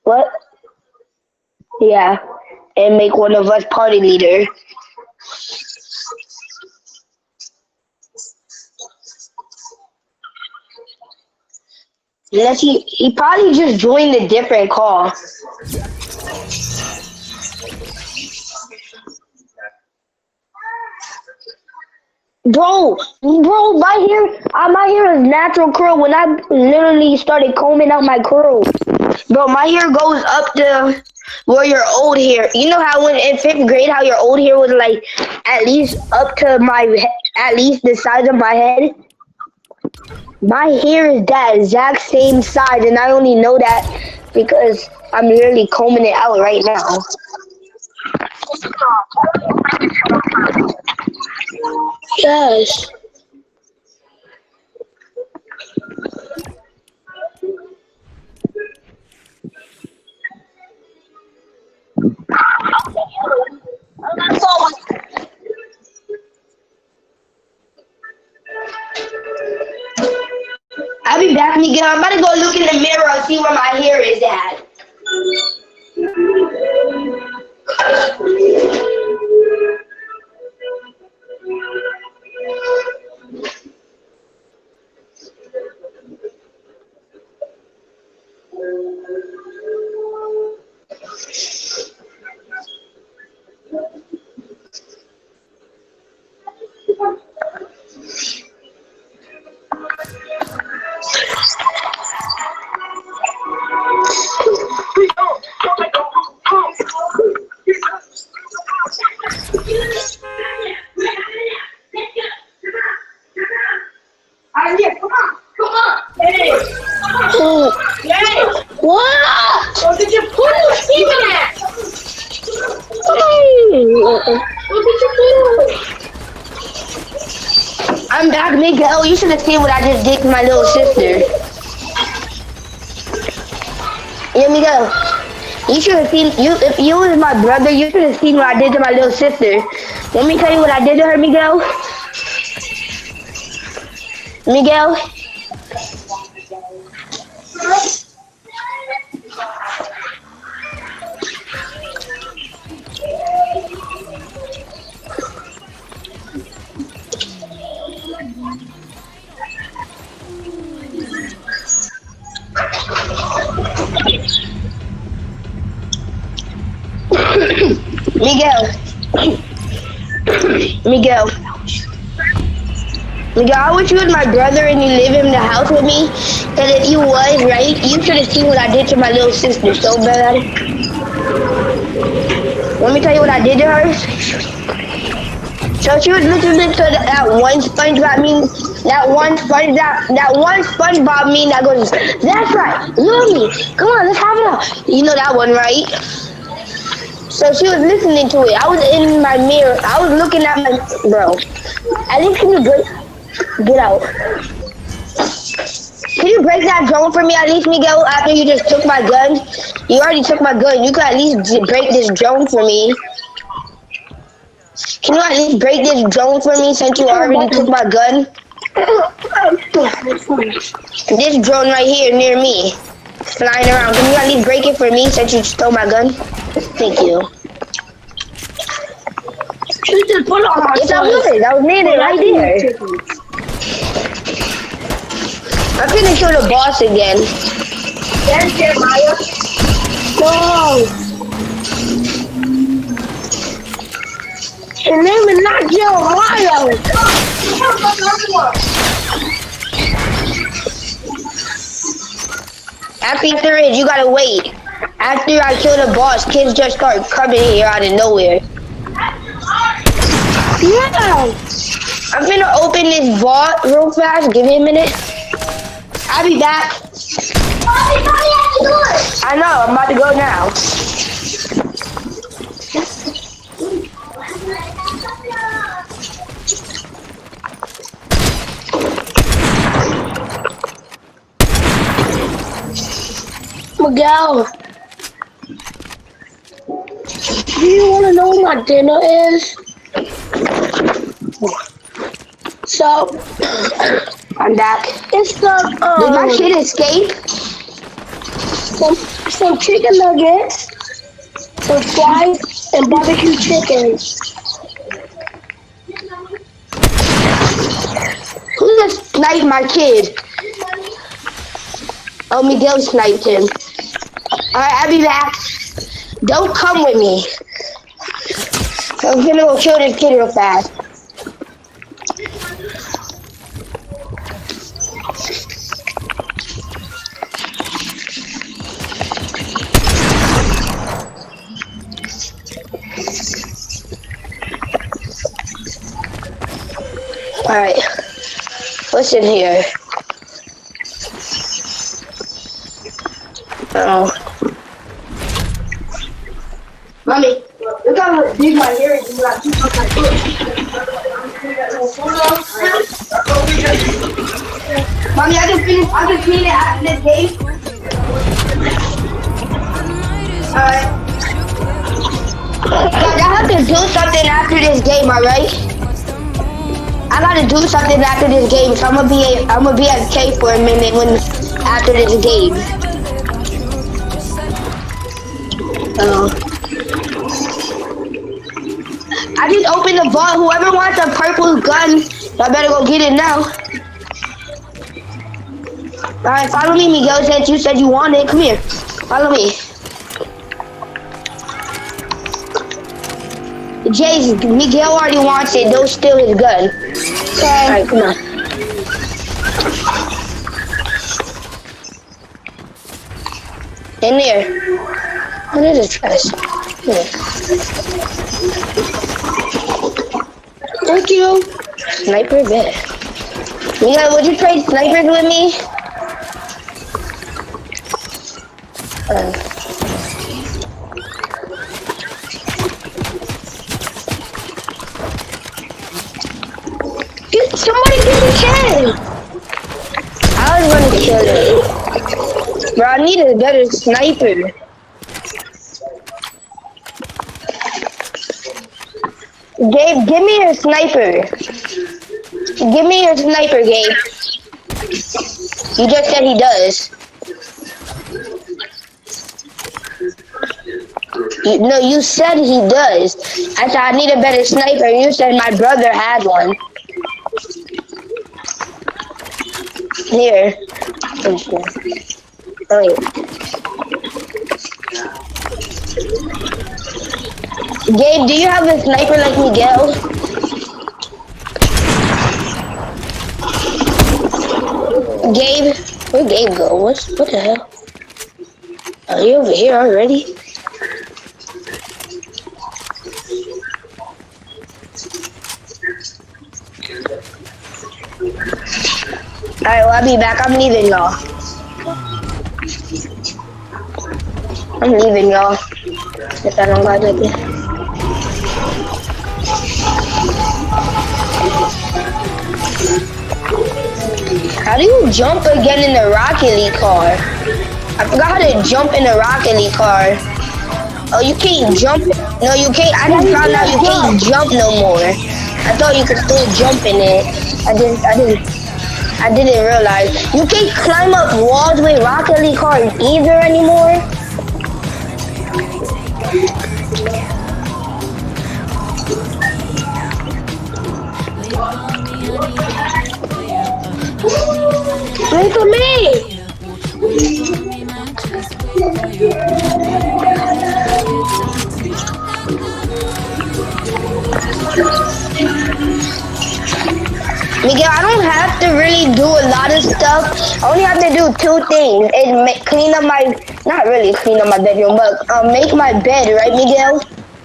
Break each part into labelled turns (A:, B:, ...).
A: What? Yeah, and make one of us party leader. Unless he probably just joined a different call. My hair is natural curl when I literally started combing out my curls. Bro, my hair goes up to where your old hair. You know how when in 5th grade, how your old hair was like at least up to at least the size of my head? My hair is that exact same size, and I only know that because I'm literally combing it out right now. Yes. I'll be back, Miguel. I'm about to go look in the mirror and see where my hair is at. What?
B: Look at your poodle, Steven at. Look at your poodle.
A: I'm back, Miguel. You should have seen what I just did to my little sister. Yeah, Miguel. You should have seen, if you was my brother, you should have seen what I did to my little sister. Let me tell you what I did to her, Miguel. Miguel. Miguel, I wish you was my brother and you live in the house with me. Cause if you was, right, you should have seen what I did to my little sister so bad. Let me tell you what I did to her. So she was listening to that one SpongeBob meme. That one SpongeBob meme that goes, "That's right, love me. Come on, let's have it out." You know that one, right? So she was listening to it. I was in my mirror. I was looking at my bro. At least can you get out? Can you break that drone for me at least, Miguel? After you just took my gun, you already took my gun. You could at least break this drone for me. Can you at least break this drone for me since you already took my gun? This drone right here near me, flying around. Can you at least break it for me since you stole my gun? Thank you.
B: You just put on my
A: yes, I was needed right there. I'm gonna kill the boss again.
B: Yes, Jeremiah.
A: No.
B: Your name is not Jeremiah.
A: After it, you gotta wait. After I kill the boss, kids just start coming in here out of nowhere.
B: Yeah.
A: I'm gonna open this vault real fast. Give me a minute. I'll be back. I know, I'm about to go now.
B: Miguel, do you want to know what my dinner is? So,
A: I'm back.
B: it's the,
A: Did my shit escape?
B: some chicken nuggets, some fries, and barbecue chicken.
A: Who just sniped my kid? Oh, Miguel sniped him. Alright, I'll be back. Don't come with me. I'm gonna go kill this kid real fast. Alright. What's in here? Oh. Mommy, look how big my hair is. You got two of my foot. Mommy, I can clean it after this game. Alright. Guys, I have to do something after this game, alright? I gotta do something after this game, so I'm gonna be at K for a minute after this game. I just opened the vault. Whoever wants a purple gun, I better go get it now. Alright, follow me, Miguel, since you said you wanted it. Come here. Follow me. Jay's, Miguel already wants it. Don't steal his gun. Okay. Alright, come on. In there. What is this trash? Here. Thank you. Sniper bed. Miguel, would you trade snipers with me? Somebody get the kill! I was gonna kill it. Bro, I need a better sniper. Gabe, give me your sniper. Give me your sniper, Gabe. You just said he does. No, you said he does. I said I need a better sniper. You said my brother had one. Here. Oh, yeah. Gabe, do you have a sniper like Miguel? Gabe? Where'd Gabe go? What the hell? Are you over here already? Alright, well, I'll be back. I'm leaving, y'all. I'm leaving, y'all. If I don't got nothing. How do you jump again in the Rocket League car? I forgot how to jump in the Rocket League car. Oh, you can't jump. No, you can't. I just found out you can't jump no more. I thought you could still jump in it. I didn't realize. You can't climb up walls with Rocket League cars either anymore. Wait for me! Miguel, I don't have to really do a lot of stuff. I only have to do two things. It's clean up my, not really clean up my bedroom, but make my bed, right, Miguel?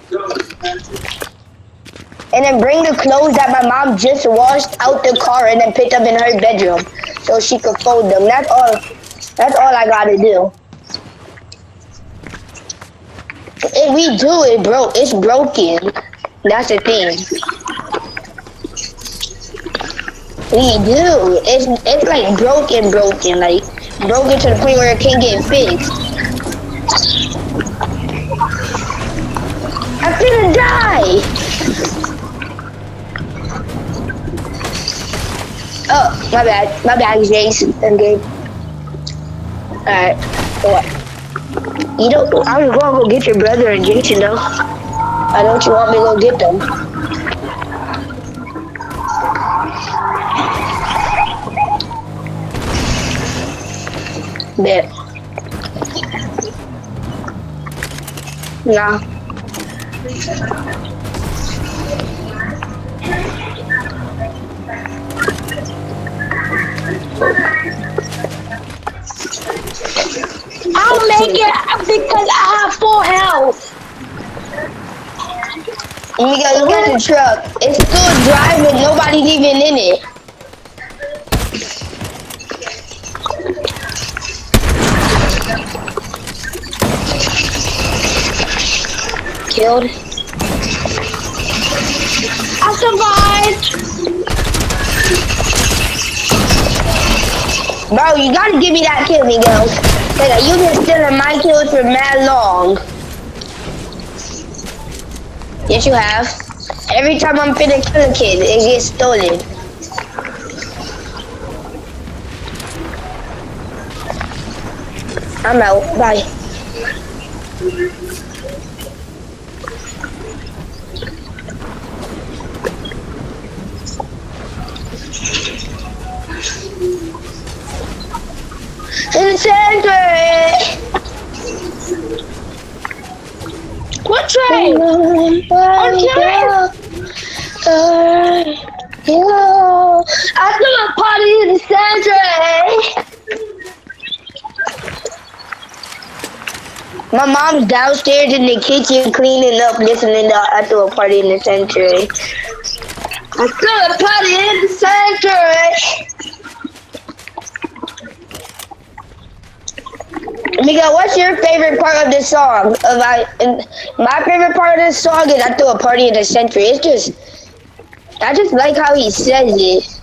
A: And then bring the clothes that my mom just washed out the car and then picked up in her bedroom so she could fold them. That's all I gotta do. If we do it, bro, it's broken. That's the thing. We do. It's like broken, like broken to the point where it can't get fixed. I'm gonna die. Oh, my bad, Jason and Gabe. Alright, what? You know, I was gonna go get your brother and Jason though. Why don't you want me to go get them? Bet. Nah.
B: I'll make it because I have full health.
A: We gotta look at the truck. It's still driving, nobody's even in it. Killed.
B: I survived.
A: Bro, you gotta give me that kill, Miguel. Cause you been stealing my kills for mad long. Yes, you have. Every time I'm finna kill a kid, it gets stolen. I'm out. Bye. Incendiary!
B: What train?
A: I threw a party in the sanctuary. My mom's downstairs in the kitchen cleaning up, listening to I threw a party in the sanctuary. I threw a party in the sanctuary. Miguel, what's your favorite part of this song? My favorite part of this song is I threw a party in the sanctuary. I just like how he says it.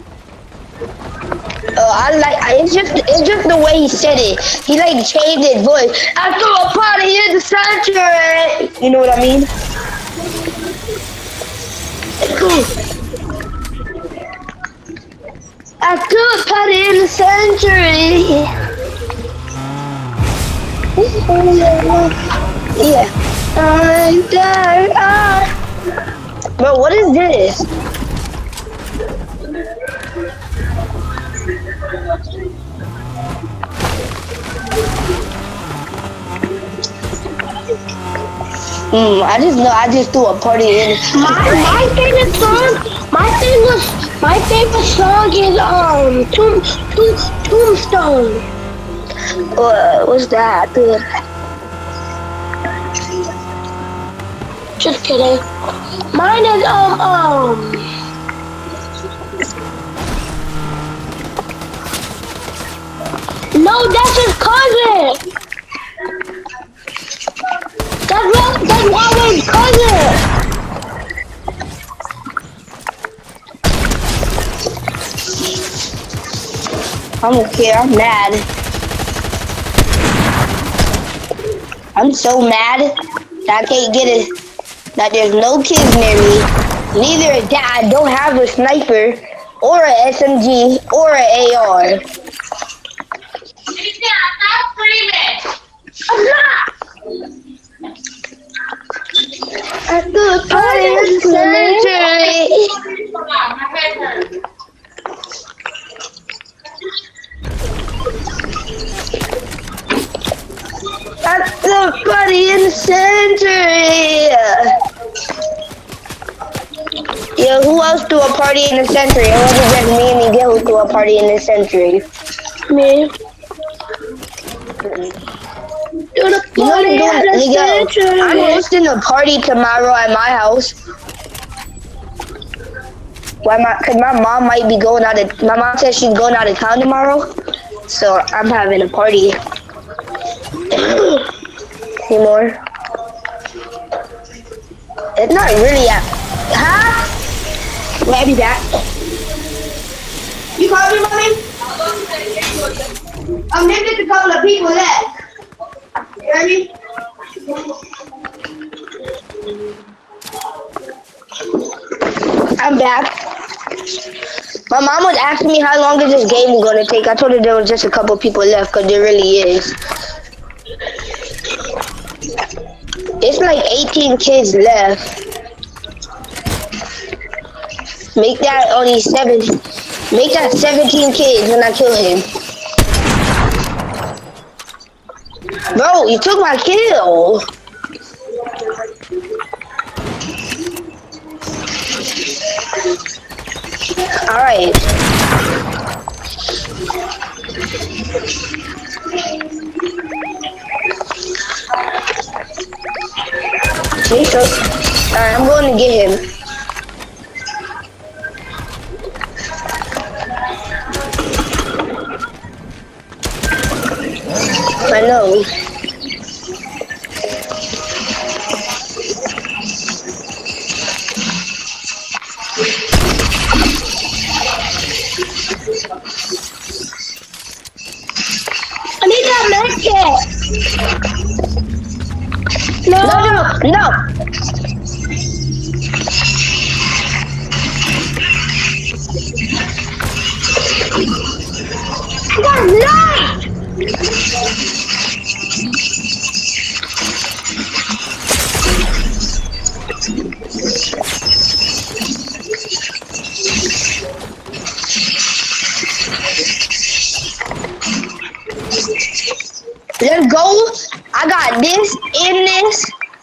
A: It's just the way he said it. He like changed his voice. I threw a party in the sanctuary. You know what I mean? I threw a party in the sanctuary. Yeah. Bro, what is this? I just threw a party in.
B: My favorite song is Tombstone.
A: What's that? Dude?
B: Just kidding. Mine is No, that's his cousin. That's Huawei's cousin.
A: I don't care. I'm mad. I'm so mad that I can't get it. That there's no kids near me. Neither that I don't have a sniper or a SMG or an AR.
C: Stop screaming!
B: I'm not.
A: I threw a party in the sanctuary.
C: My head hurts.
A: I threw a party in the sanctuary. Yeah, who else threw a party in the sanctuary? It wasn't just me and Miguel who threw a party in the sanctuary.
B: Me.
A: I'm hosting a party tomorrow at my house. Cause my mom might be going out of, my mom says she's going out of town tomorrow. So I'm having a party. Any more? It's not really at, huh? Wait, I'll be back. You called me, mommy? There's just a couple of people left. You ready? I'm back. My mom was asking me how long is this game going to take. I told her there was just a couple people left because there really is. It's like 18 kids left. Make that only 7. Make that 17 kids when I kill him. Bro, you took my kill. Alright. Alright, I'm going to get him. I know.
B: I need that medkit. No.
A: No.
B: I got knife.
A: Let's go. I got this in this.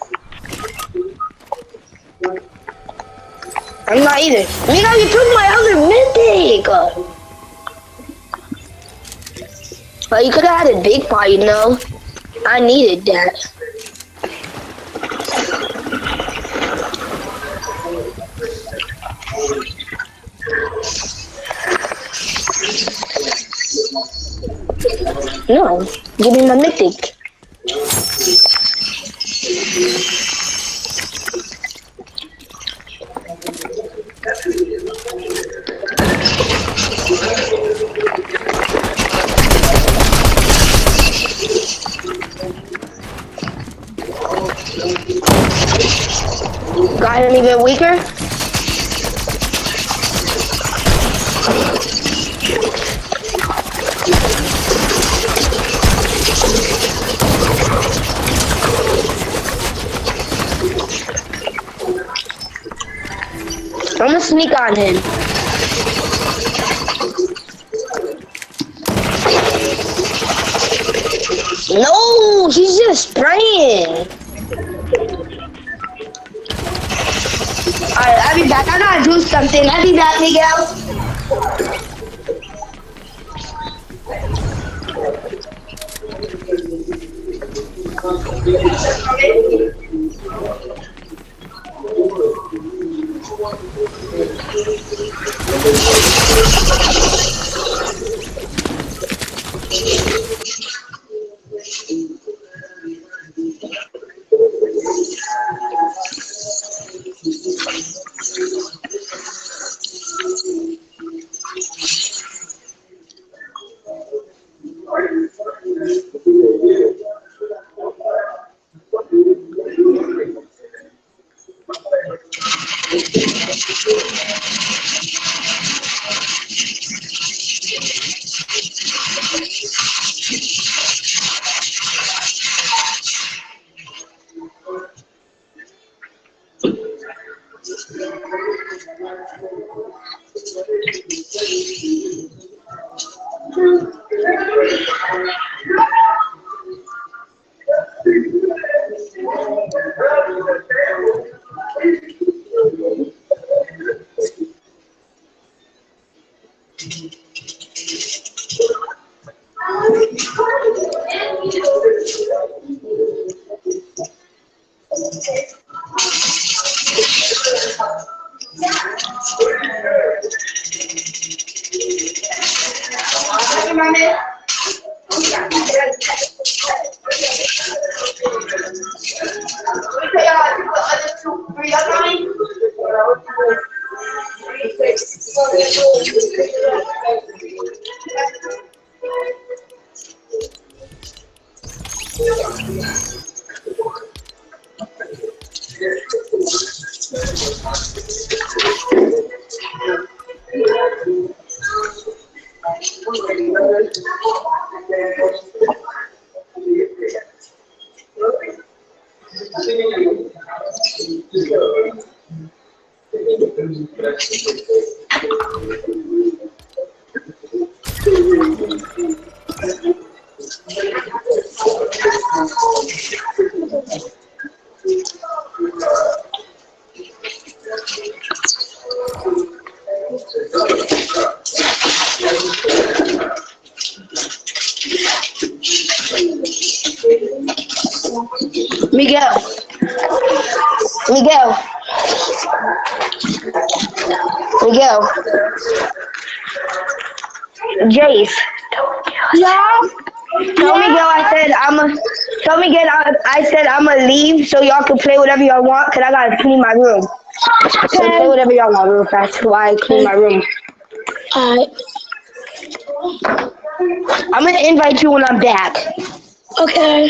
A: I'm not either. Nigga, you took my other mythic. Well, you could have had a big pot, you know. I needed that. No, give me my mythic. Got him even weaker? I'm gonna sneak on him. No, he's just spraying. Alright, I'll be back. I gotta do something. I'll be back, Miguel. Miguel. Miguel. Miguel. Jace.
B: Yeah.
A: Tell Miguel I said I'ma leave so y'all can play whatever y'all want cause I gotta clean my room. So play
B: Okay.
A: whatever y'all want real fast while I clean my room.
B: Alright.
A: I'm gonna invite you when I'm back.
B: Okay.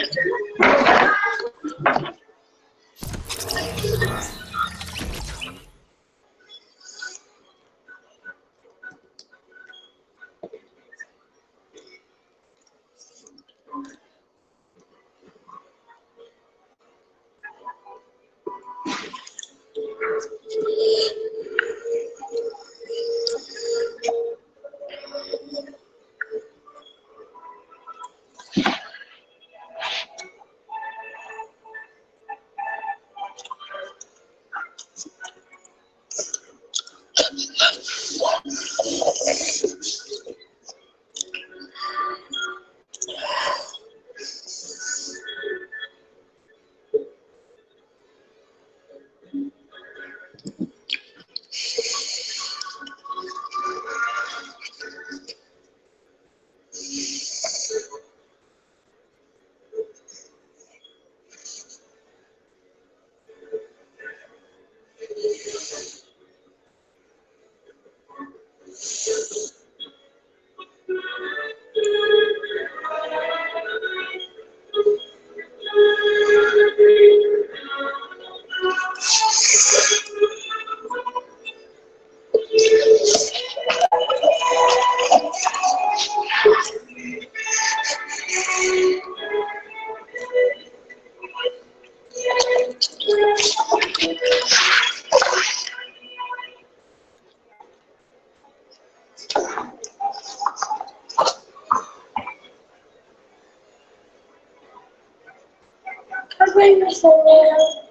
B: I'm waiting for someone.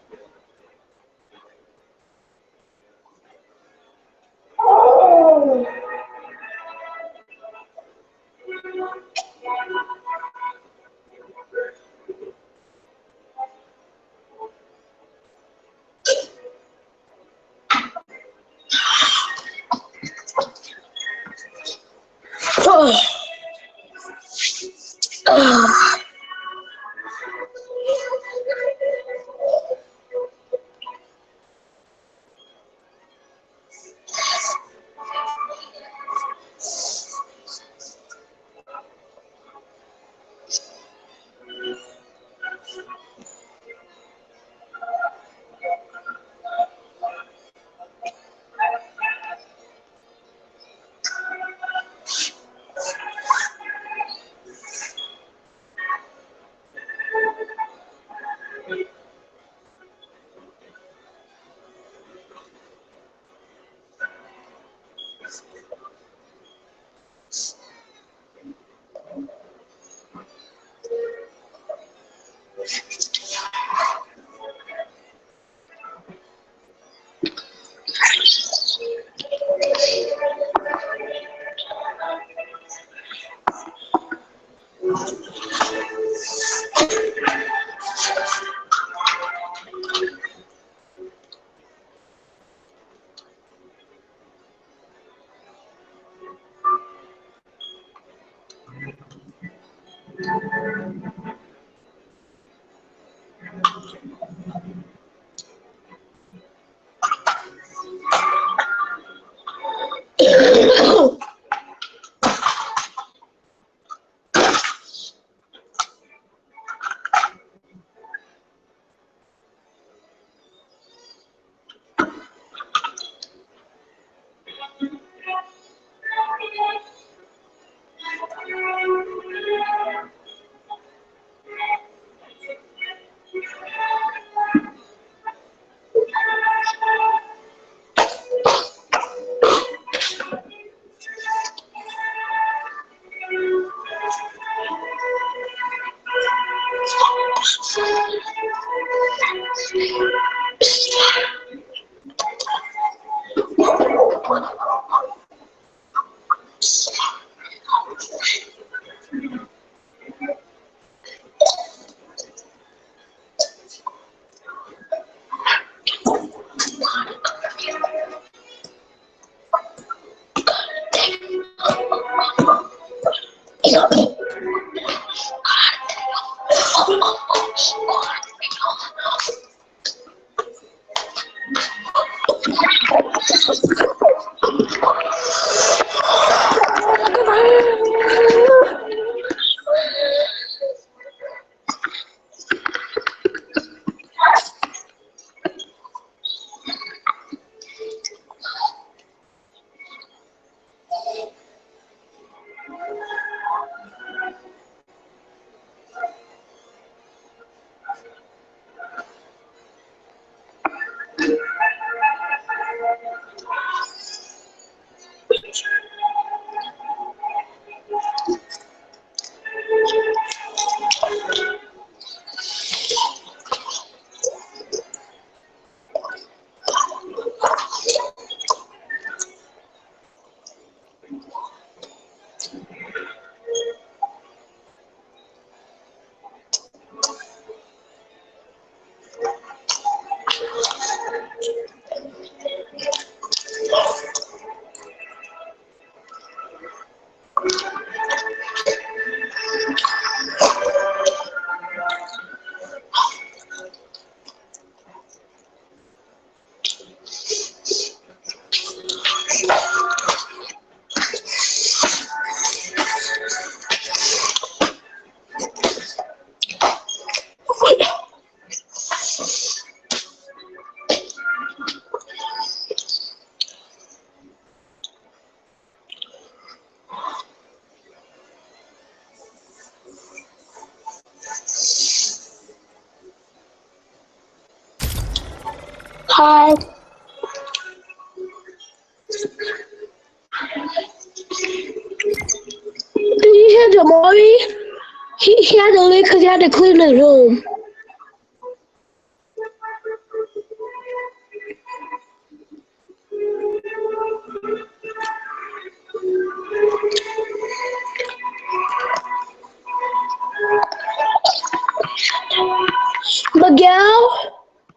B: Oh. Oh. Oh. Hi. Did you hear Jamari? He had to leave because he had to clean his room. Miguel?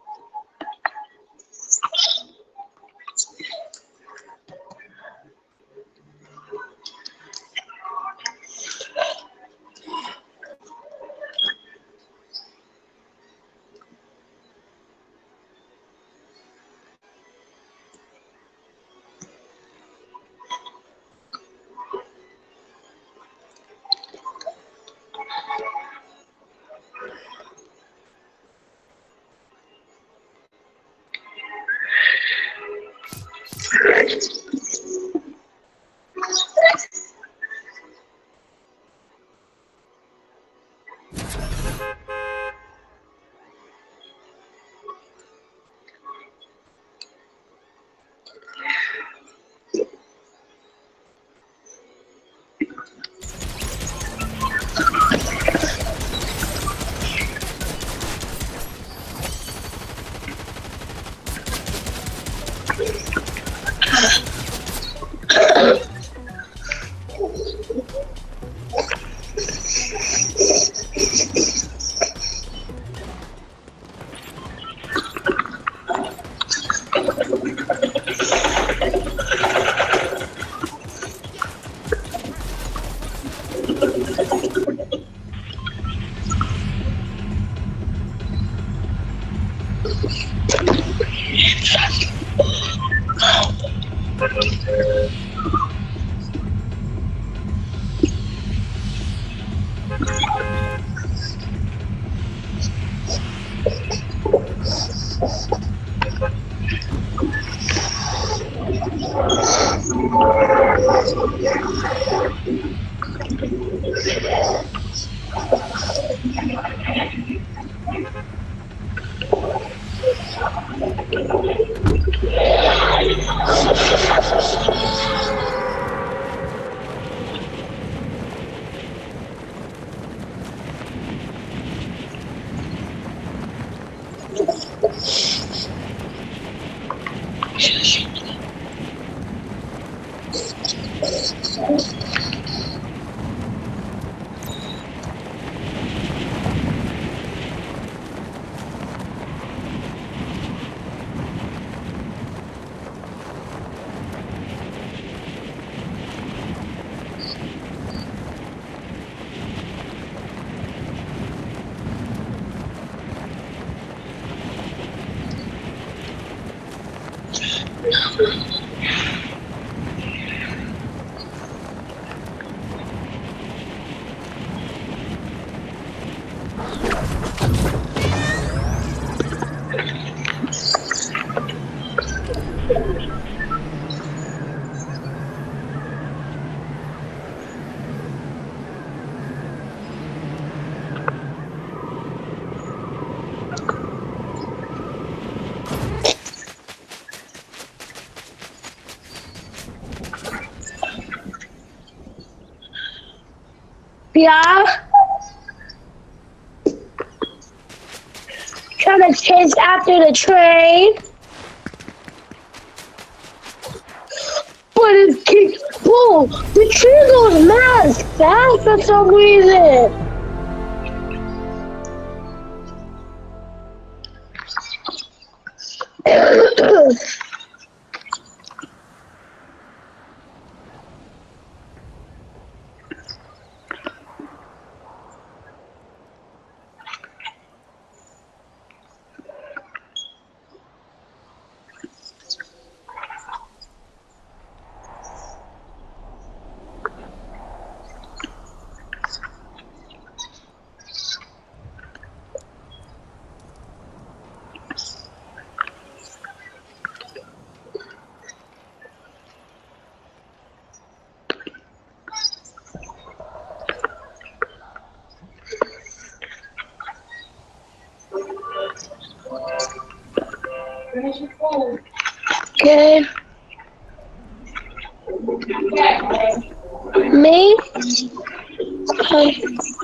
B: Yeah? Trying to chase after the train. But it's Whoa, the tree goes mad fast for some reason. Okay. Me? Okay.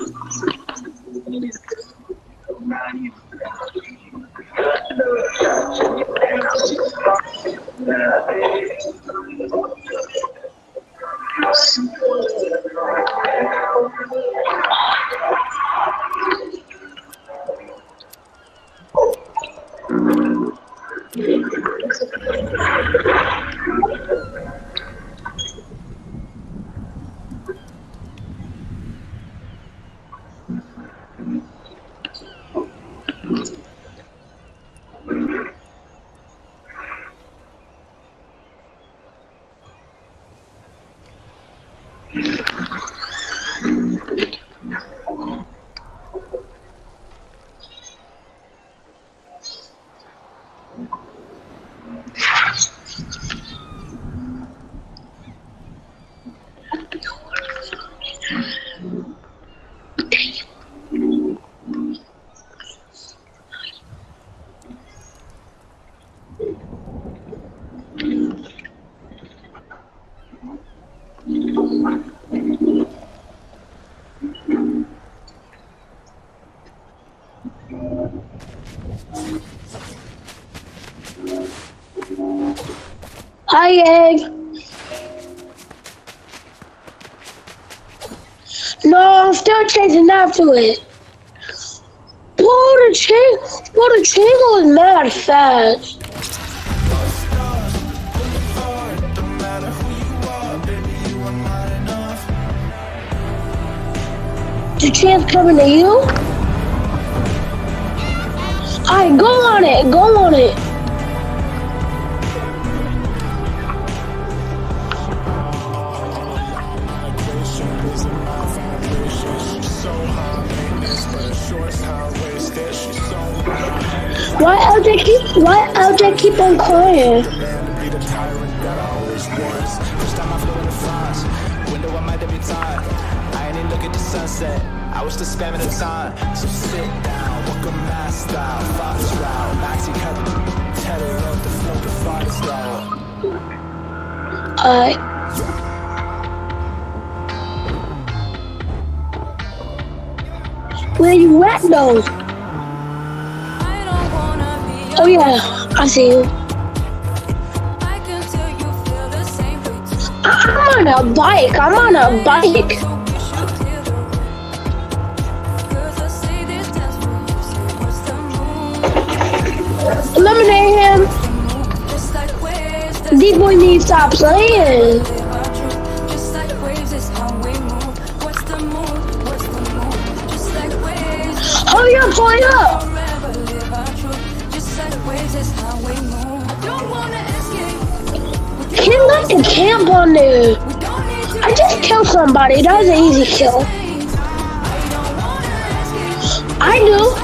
B: Hi, Egg. No, I'm still chasing after it. Bro, the chain goes mad fast. The chain's coming to you? Alright, go on it, go on it. Why LJ keep on crying?
D: I was just spamming the time, so sit down, walk a mass style, fast route, maxi cut, tell her love the flow, the fast
B: style. Where you at though? Oh yeah, I see you. I'm on a bike. Eliminate him. D-boy needs to stop playing. Hurry up, hurry up. Can't let the camp on there. I just killed somebody. That was an easy kill. I knew.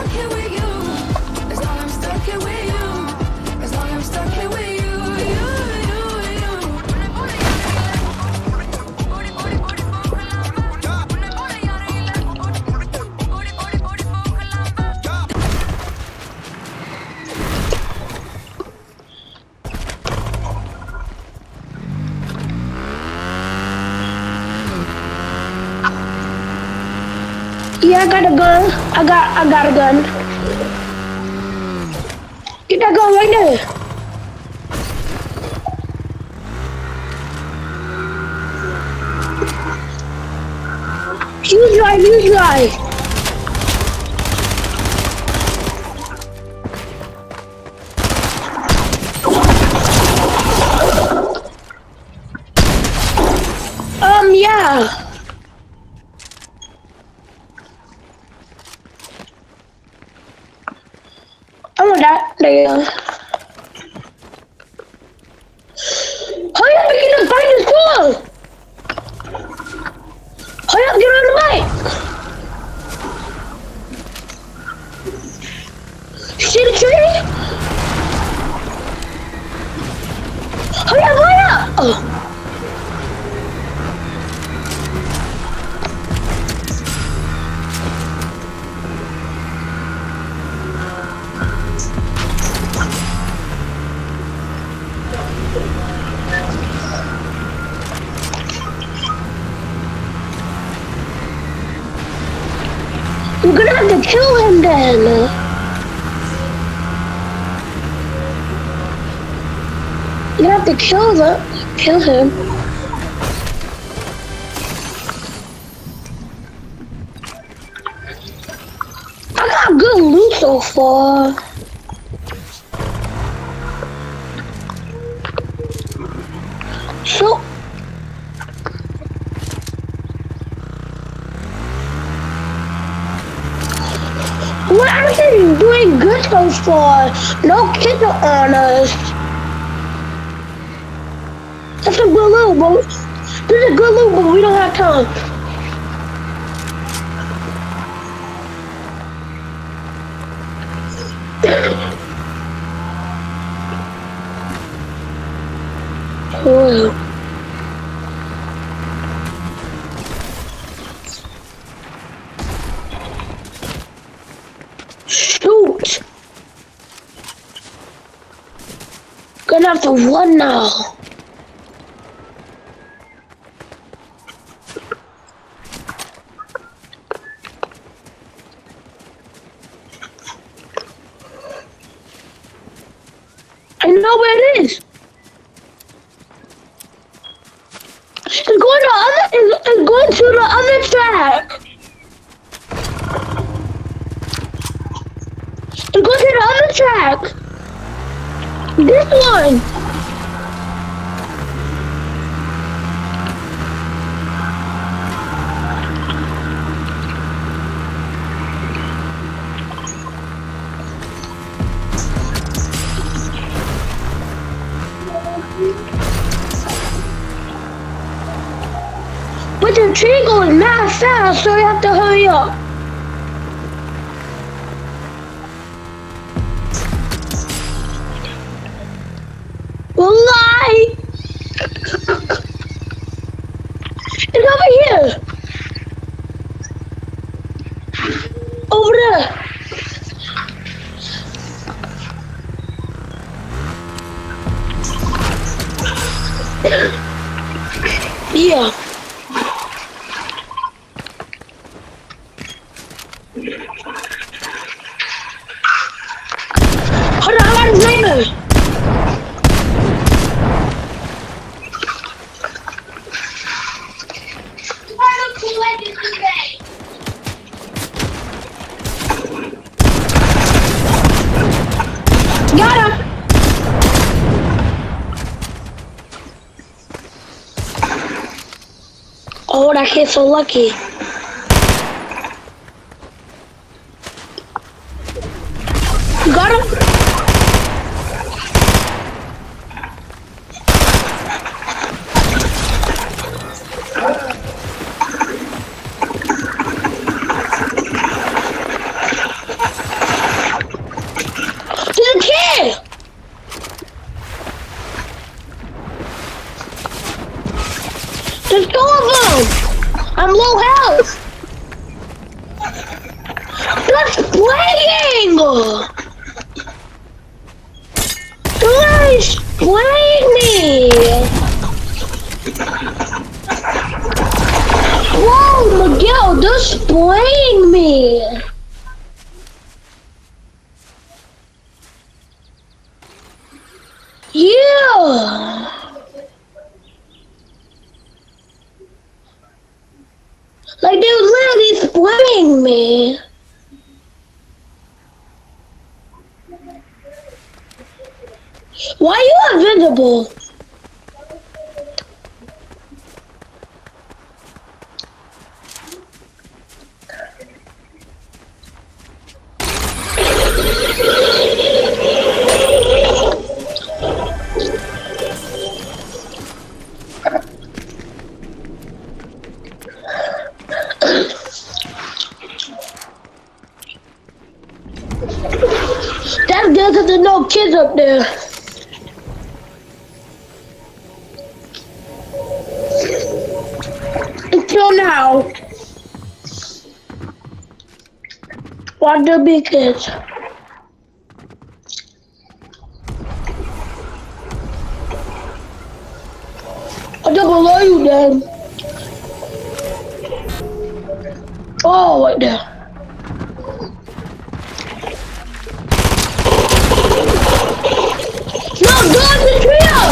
B: Yeah, I got a gun. I got a gun. Get that gun right there. You drive. Yeah. I want that. There. Hurry up and get us back to school. Hurry up, get on the bike. See the tree? Hurry up, hurry up. Oh. We're gonna have to kill him then. You're gonna have to kill him. I got good loot so far. So we're actually doing good so far. No kids are on us. That's a good loot, but this is a good loot, but we don't have time. Oh. Shoot! Gonna have to run now. I know where it is. It's going to the other track. It's going to the other track. This one. But the tree goes mad fast, so you have to hurry up. Lie! It's over here. Over there. Yeah. Hold on, I got his neighbor. Got him. Oh, that kid's so lucky. Got him. There's a kid. There's two of them. I'm low health. That's playing. Guys, playing me. Whoa, Miguel, they're spraying me. Yeah. Like they was spraying me? Why are you invisible? That's good because there's no kids up there. Until now. Why there be kids? I don't below you then. Oh, right there. No, dog the trio!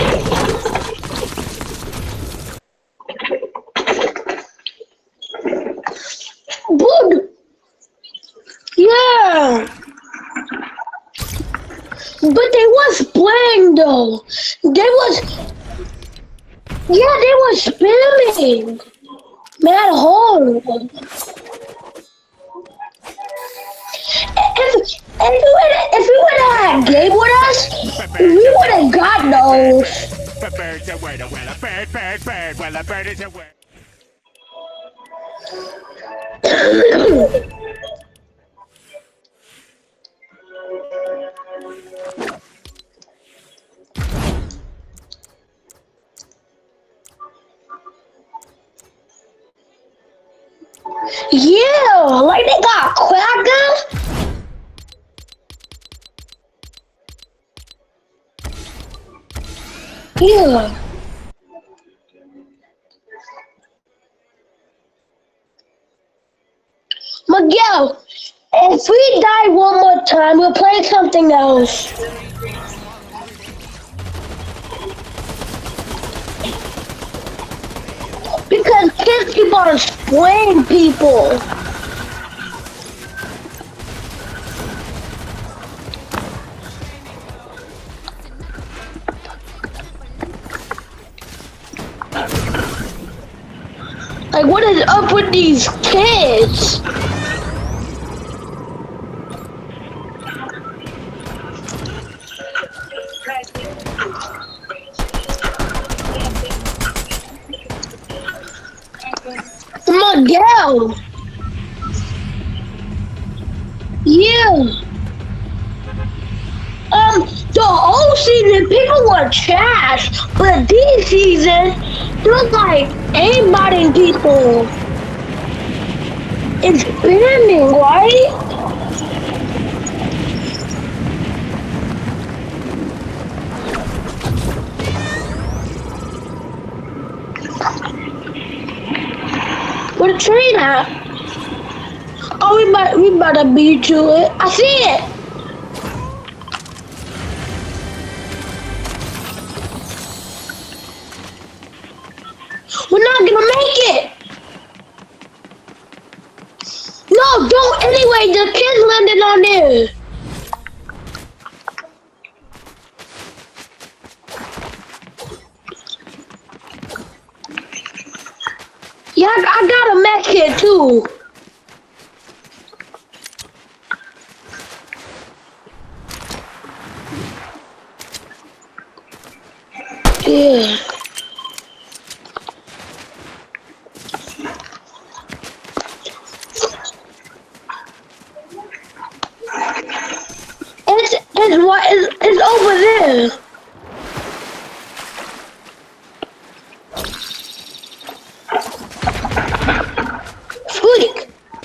B: Bug! Yeah! But they was playing though. They was... Yeah, they was spinning. Mad hard. If we would have had Gabe with us, we would have got those.
E: A bird's a word, well, a bird, well, a bird is a word.
B: Yeah, like they got crackers. Yeah. Miguel, if we die one more time, we'll play something else. Because kids keep on spraying people. Like, what is up with these kids? Miguel. Yeah. The whole season people were trash, but this season they're like aimbotting people. It's expanding, right? Where the train at? Oh, we about to beat to it. I see it. We're not gonna make it. No, don't. Anyway, the kids landed on there. Yeah, I got a mech here too. Yeah. It's over there. Squeak.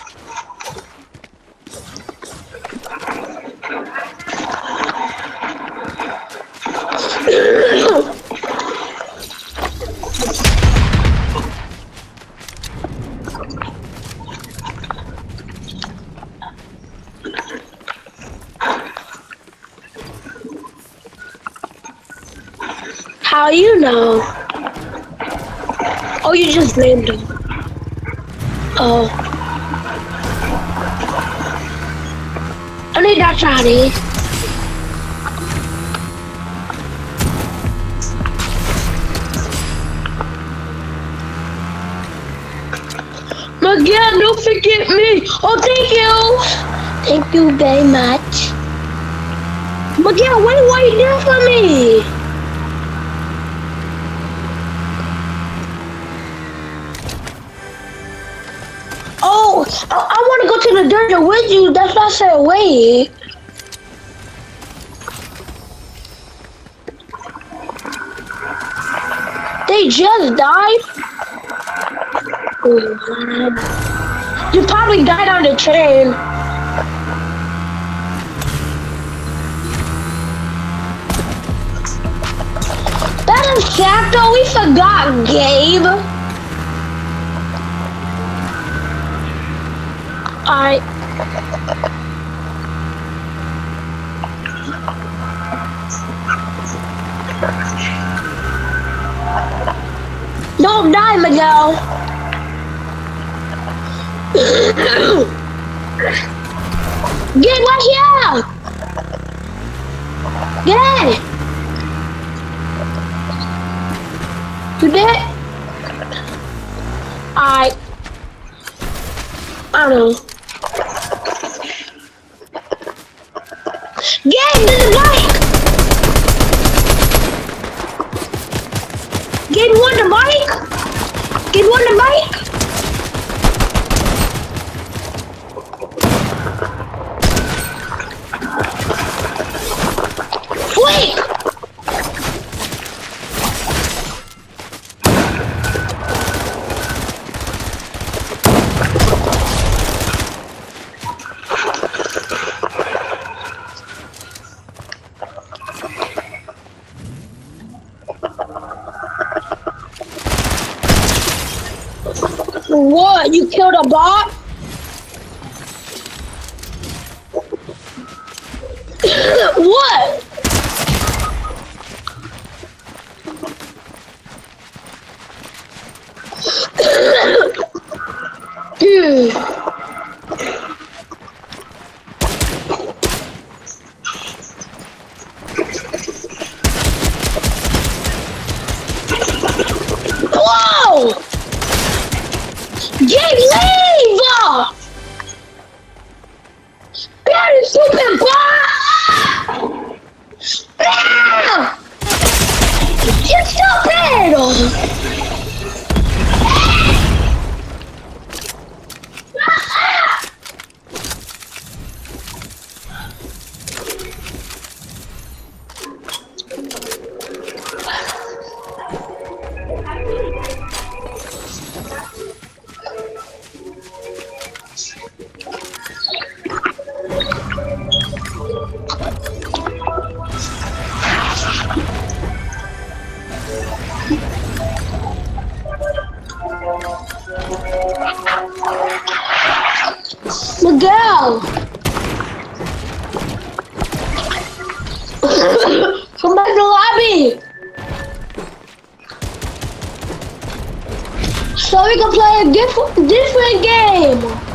B: How you know? Oh, you just named him. Oh. I need that shotty. Miguel, don't forget me. Oh, thank you. Thank you very much. Miguel, what are you doing for me? Oh, I want to go to the dungeon with you. That's why I said wait. They just died? Oh, God. You probably died on the train. That is sad though, we forgot Gabe. Alright. Don't die, Miguel. Get right here. Get. You dead? I don't know. Get to the bike! Get on the bike! Get on the bike! Wait! What? You killed a bot? What? Whoa! Get leave! That is super bad! You're stupid! Miguel! Come back to the lobby! So we can play a different game!